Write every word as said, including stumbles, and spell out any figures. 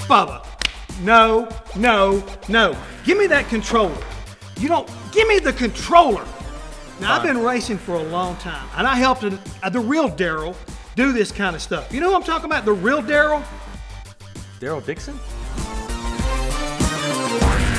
Bubba. No, no, no. Give me that controller. You don't, give me the controller. Now, I've been racing for a long time, and I helped a, uh, the real Darrell do this kind of stuff. You know who I'm talking about? The real Darrell? Darrell Dixon?